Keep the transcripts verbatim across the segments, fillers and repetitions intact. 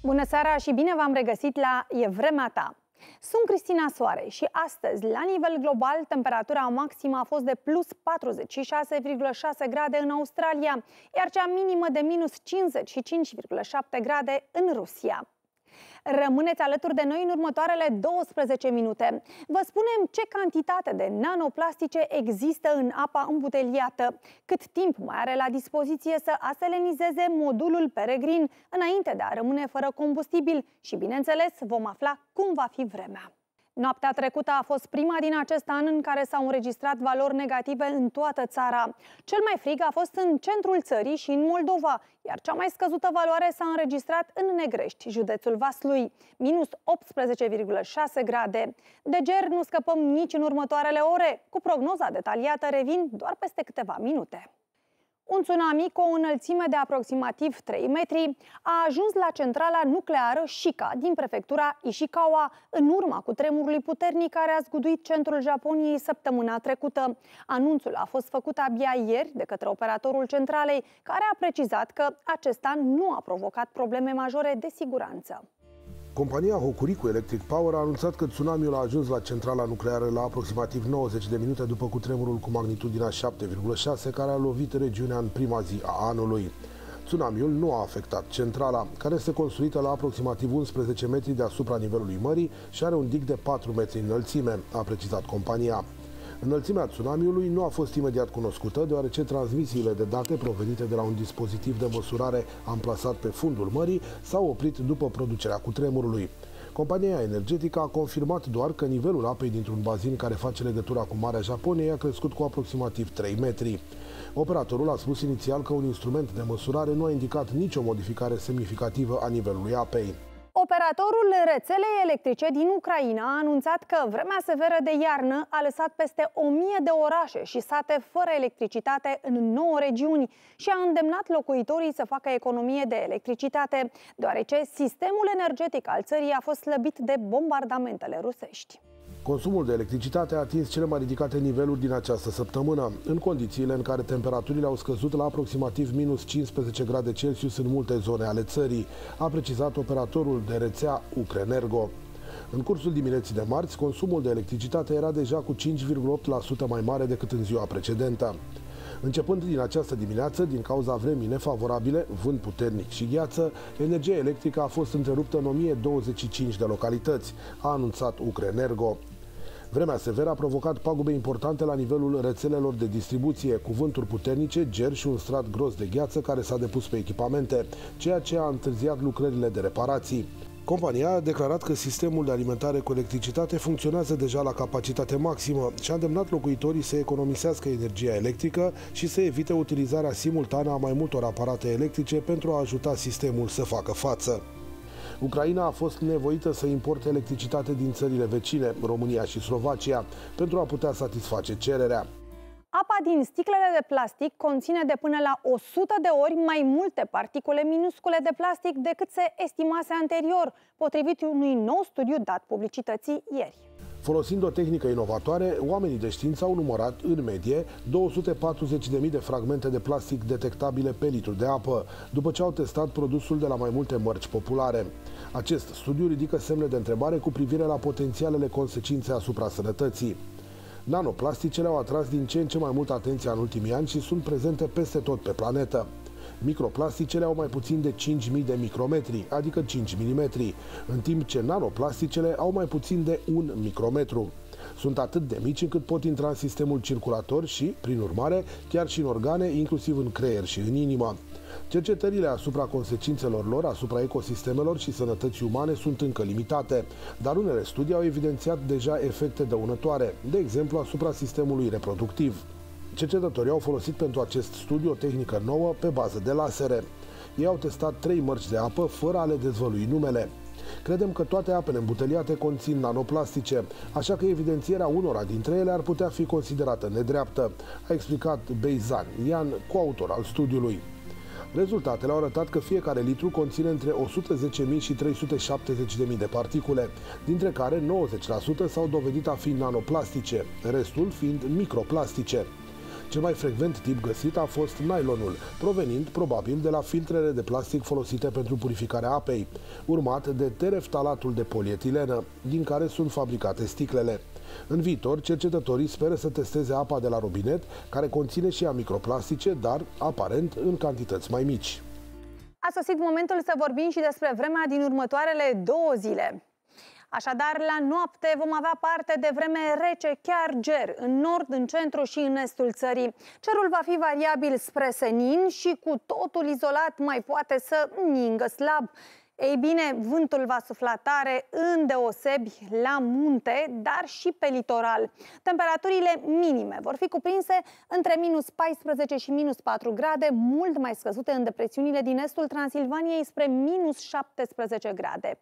Bună seara și bine v-am regăsit la E Vremea Ta! Sunt Cristina Soare și astăzi, la nivel global, temperatura maximă a fost de plus patruzeci și șase virgulă șase grade în Australia, iar cea minimă de minus cincizeci și cinci virgulă șapte grade în Rusia. Rămâneți alături de noi în următoarele douăsprezece minute. Vă spunem ce cantitate de nanoplastice există în apa îmbuteliată, cât timp mai are la dispoziție să aselenizeze modulul Peregrin înainte de a rămâne fără combustibil și, bineînțeles, vom afla cum va fi vremea. Noaptea trecută a fost prima din acest an în care s-au înregistrat valori negative în toată țara. Cel mai frig a fost în centrul țării și în Moldova, iar cea mai scăzută valoare s-a înregistrat în Negrești, județul Vaslui, minus optsprezece virgulă șase grade. De ger nu scăpăm nici în următoarele ore. Cu prognoza detaliată revin doar peste câteva minute. Un tsunami cu o înălțime de aproximativ trei metri a ajuns la centrala nucleară Shika din prefectura Ishikawa în urma cutremurului puternic care a zguduit centrul Japoniei săptămâna trecută. Anunțul a fost făcut abia ieri de către operatorul centralei, care a precizat că acesta nu a provocat probleme majore de siguranță. Compania Hokuriku Electric Power a anunțat că tsunamiul a ajuns la centrala nucleară la aproximativ nouăzeci de minute după cutremurul cu magnitudinea șapte virgulă șase care a lovit regiunea în prima zi a anului. Tsunamiul nu a afectat centrala, care este construită la aproximativ unsprezece metri deasupra nivelului mării și are un dig de patru metri înălțime, a precizat compania. Înălțimea tsunamiului nu a fost imediat cunoscută, deoarece transmisiile de date provenite de la un dispozitiv de măsurare amplasat pe fundul mării s-au oprit după producerea cutremurului. Compania energetică a confirmat doar că nivelul apei dintr-un bazin care face legătura cu Marea Japoniei a crescut cu aproximativ trei metri. Operatorul a spus inițial că un instrument de măsurare nu a indicat nicio modificare semnificativă a nivelului apei. Operatorul rețelei electrice din Ucraina a anunțat că vremea severă de iarnă a lăsat peste o mie de orașe și sate fără electricitate în nouă regiuni și a îndemnat locuitorii să facă economie de electricitate, deoarece sistemul energetic al țării a fost slăbit de bombardamentele rusești. Consumul de electricitate a atins cele mai ridicate niveluri din această săptămână, în condițiile în care temperaturile au scăzut la aproximativ minus cincisprezece grade Celsius în multe zone ale țării, a precizat operatorul de rețea Ukrenergo. În cursul dimineții de marți, consumul de electricitate era deja cu cinci virgulă opt la sută mai mare decât în ziua precedentă. Începând din această dimineață, din cauza vremii nefavorabile, vânt puternic și gheață, energia electrică a fost întreruptă în o mie douăzeci și cinci de localități, a anunțat Ukrenergo. Vremea severă a provocat pagube importante la nivelul rețelelor de distribuție, cu vânturi puternice, ger și un strat gros de gheață care s-a depus pe echipamente, ceea ce a întârziat lucrările de reparații. Compania a declarat că sistemul de alimentare cu electricitate funcționează deja la capacitate maximă și a îndemnat locuitorii să economisească energia electrică și să evite utilizarea simultană a mai multor aparate electrice pentru a ajuta sistemul să facă față. Ucraina a fost nevoită să importe electricitate din țările vecine, România și Slovacia, pentru a putea satisface cererea. Apa din sticlele de plastic conține de până la o sută de ori mai multe particule minuscule de plastic decât se estimase anterior, potrivit unui nou studiu dat publicității ieri. Folosind o tehnică inovatoare, oamenii de știință au numărat, în medie, două sute patruzeci de mii de fragmente de plastic detectabile pe litru de apă, după ce au testat produsul de la mai multe mărci populare. Acest studiu ridică semne de întrebare cu privire la potențialele consecințe asupra sănătății. Nanoplasticele au atras din ce în ce mai multă atenție în ultimii ani și sunt prezente peste tot pe planetă. Microplasticele au mai puțin de cinci mii de micrometri, adică cinci milimetri, în timp ce nanoplasticele au mai puțin de un micrometru. Sunt atât de mici încât pot intra în sistemul circulator și, prin urmare, chiar și în organe, inclusiv în creier și în inimă. Cercetările asupra consecințelor lor, asupra ecosistemelor și sănătății umane sunt încă limitate, dar unele studii au evidențiat deja efecte dăunătoare, de exemplu asupra sistemului reproductiv. Cercetătorii au folosit pentru acest studiu o tehnică nouă pe bază de lasere. Ei au testat trei mărci de apă fără a le dezvălui numele. Credem că toate apele îmbuteliate conțin nanoplastice, așa că evidențierea unora dintre ele ar putea fi considerată nedreaptă, a explicat Beizan Ian, coautor al studiului. Rezultatele au arătat că fiecare litru conține între o sută zece mii și trei sute șaptezeci de mii de particule, dintre care nouăzeci la sută s-au dovedit a fi nanoplastice, restul fiind microplastice. Cel mai frecvent tip găsit a fost nylonul, provenind probabil de la filtrele de plastic folosite pentru purificarea apei, urmat de tereftalatul de polietilenă, din care sunt fabricate sticlele. În viitor, cercetătorii speră să testeze apa de la robinet, care conține și ea microplastice, dar, aparent, în cantități mai mici. A sosit momentul să vorbim și despre vremea din următoarele două zile. Așadar, la noapte vom avea parte de vreme rece, chiar ger, în nord, în centru și în estul țării. Cerul va fi variabil spre senin și cu totul izolat mai poate să ningă slab. Ei bine, vântul va sufla tare îndeosebi la munte, dar și pe litoral. Temperaturile minime vor fi cuprinse între minus paisprezece și minus patru grade, mult mai scăzute în depresiunile din estul Transilvaniei spre minus șaptesprezece grade.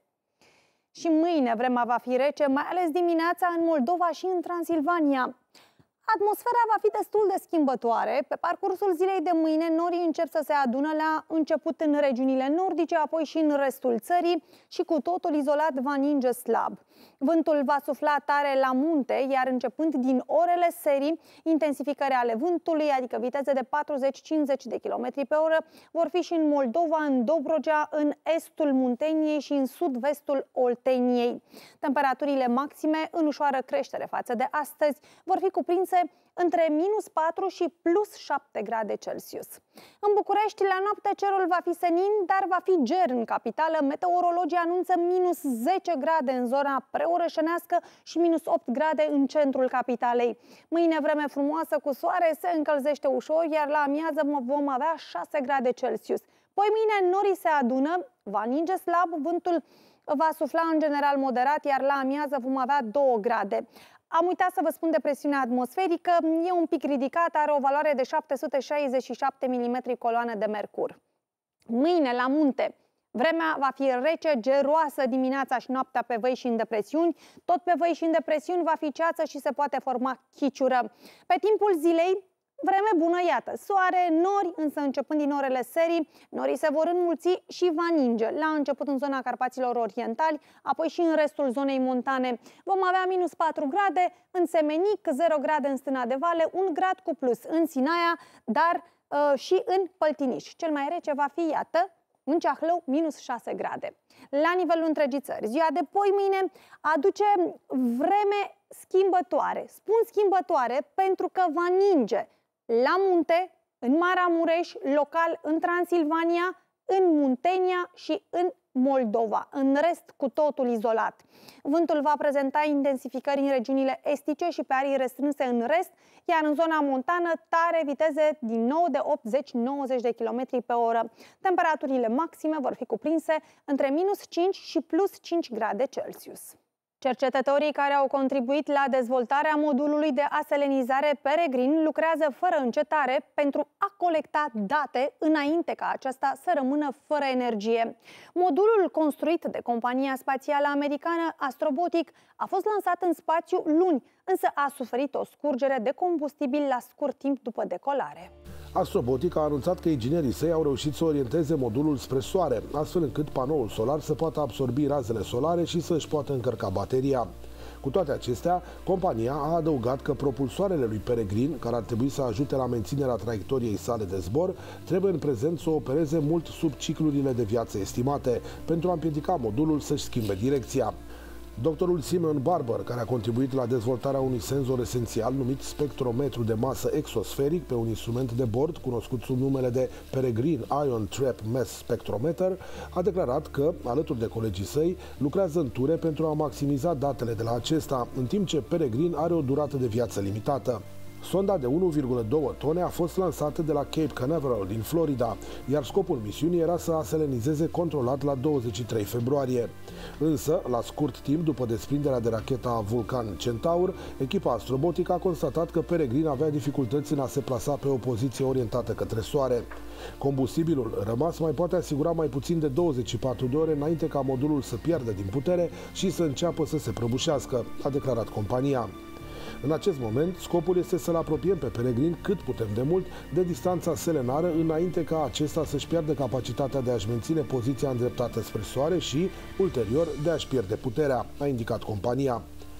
Și mâine vremea va fi rece, mai ales dimineața în Moldova și în Transilvania. Atmosfera va fi destul de schimbătoare. Pe parcursul zilei de mâine, norii încep să se adună la început în regiunile nordice, apoi și în restul țării și cu totul izolat va ninge slab. Vântul va sufla tare la munte, iar începând din orele serii, intensificări ale vântului, adică viteze de patruzeci cincizeci de kilometri pe oră, vor fi și în Moldova, în Dobrogea, în estul Munteniei și în sud-vestul Olteniei. Temperaturile maxime, în ușoară creștere față de astăzi, vor fi cuprinse între minus patru și plus șapte grade Celsius. În București, la noapte, cerul va fi senin, dar va fi ger în capitală. Meteorologii anunță minus zece grade în zona preorășenească și minus opt grade în centrul capitalei. Mâine vreme frumoasă cu soare, se încălzește ușor, iar la amiază vom avea șase grade Celsius. Poi mâine norii se adună, va ninge slab, vântul va sufla în general moderat, iar la amiază vom avea două grade. Am uitat să vă spun de presiunea atmosferică, e un pic ridicată, are o valoare de șapte sute șaizeci și șapte milimetri coloane de mercur. Mâine, la munte, vremea va fi rece, geroasă dimineața și noaptea pe văi și în depresiuni. Tot pe văi și în depresiuni va fi ceață și se poate forma chiciură. Pe timpul zilei, vreme bună, iată, soare, nori, însă începând din orele serii, norii se vor înmulți și va ninge, la început în zona Carpaților Orientali, apoi și în restul zonei montane. Vom avea minus patru grade în Semenic, zero grade în Stâna de Vale, un grad cu plus în Sinaia, dar uh, și în Păltiniș. Cel mai rece va fi, iată, în Ceahlău, minus șase grade. La nivelul întregii țări, ziua de poi mâine aduce vreme schimbătoare. Spun schimbătoare pentru că va ninge la munte, în Maramureș, local în Transilvania, în Muntenia și în Moldova, în rest cu totul izolat. Vântul va prezenta intensificări în regiunile estice și pe arii restrânse în rest, iar în zona montană tare viteze din nou de optzeci nouăzeci de kilometri pe oră. Temperaturile maxime vor fi cuprinse între minus cinci și plus cinci grade Celsius. Cercetătorii care au contribuit la dezvoltarea modulului de aselenizare Peregrin lucrează fără încetare pentru a colecta date înainte ca aceasta să rămână fără energie. Modulul construit de compania spațială americană Astrobotic a fost lansat în spațiu luni, însă a suferit o scurgere de combustibil la scurt timp după decolare. Astrobotic a anunțat că inginerii săi au reușit să orienteze modulul spre soare, astfel încât panoul solar să poată absorbi razele solare și să își poată încărca bateria. Cu toate acestea, compania a adăugat că propulsoarele lui Peregrin, care ar trebui să ajute la menținerea traiectoriei sale de zbor, trebuie în prezent să opereze mult sub ciclurile de viață estimate, pentru a împiedica modulul să-și schimbe direcția. Doctorul Simeon Barber, care a contribuit la dezvoltarea unui senzor esențial numit spectrometru de masă exosferic pe un instrument de bord cunoscut sub numele de Peregrine Ion Trap Mass Spectrometer, a declarat că, alături de colegii săi, lucrează în ture pentru a maximiza datele de la acesta, în timp ce Peregrine are o durată de viață limitată. Sonda de unu virgulă doi tone a fost lansată de la Cape Canaveral din Florida, iar scopul misiunii era să aselenizeze controlat la douăzeci și trei februarie. Însă, la scurt timp după desprinderea de racheta Vulcan Centaur, echipa Astrobotic a constatat că Peregrin avea dificultăți în a se plasa pe o poziție orientată către Soare. Combustibilul rămas mai poate asigura mai puțin de douăzeci și patru de ore înainte ca modulul să piardă din putere și să înceapă să se prăbușească, a declarat compania. În acest moment, scopul este să-l apropiem pe Peregrin cât putem de mult de distanța selenară înainte ca acesta să-și piardă capacitatea de a-și menține poziția îndreptată spre Soare și, ulterior, de a-și pierde puterea, a indicat compania.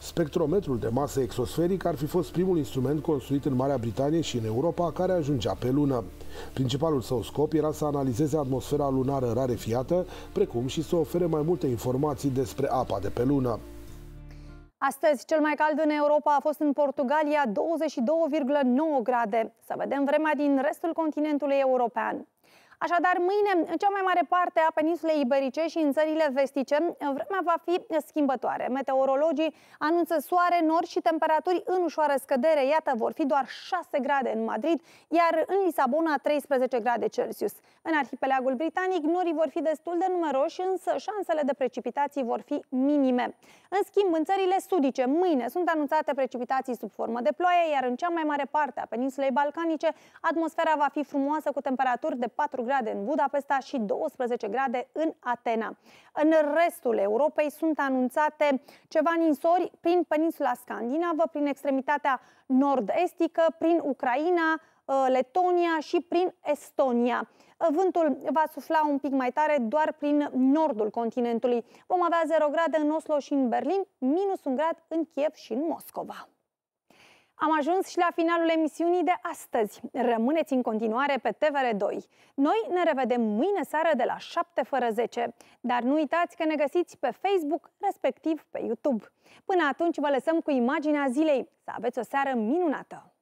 Spectrometrul de masă exosferic ar fi fost primul instrument construit în Marea Britanie și în Europa care ajungea pe lună. Principalul său scop era să analizeze atmosfera lunară rarefiată, precum și să ofere mai multe informații despre apa de pe lună. Astăzi, cel mai cald în Europa a fost în Portugalia, douăzeci și două virgulă nouă grade. Să vedem vremea din restul continentului european. Așadar, mâine, în cea mai mare parte a peninsulei iberice și în țările vestice, vremea va fi schimbătoare. Meteorologii anunță soare, nori și temperaturi în ușoară scădere. Iată, vor fi doar șase grade în Madrid, iar în Lisabona treisprezece grade Celsius. În arhipelagul britanic, norii vor fi destul de numeroși, însă șansele de precipitații vor fi minime. În schimb, în țările sudice, mâine sunt anunțate precipitații sub formă de ploaie, iar în cea mai mare parte a peninsulei balcanice, atmosfera va fi frumoasă cu temperaturi de patru grade în Budapesta și douăsprezece grade în Atena. În restul Europei sunt anunțate ceva ninsori prin peninsula scandinavă, prin extremitatea nord-estică, prin Ucraina, Letonia și prin Estonia. Vântul va sufla un pic mai tare doar prin nordul continentului. Vom avea zero grade în Oslo și în Berlin, minus un grad în Kiev și în Moscova. Am ajuns și la finalul emisiunii de astăzi. Rămâneți în continuare pe T V R doi. Noi ne revedem mâine seară de la șapte fără zece. Dar nu uitați că ne găsiți pe Facebook, respectiv pe YouTube. Până atunci vă lăsăm cu imaginea zilei. Să aveți o seară minunată!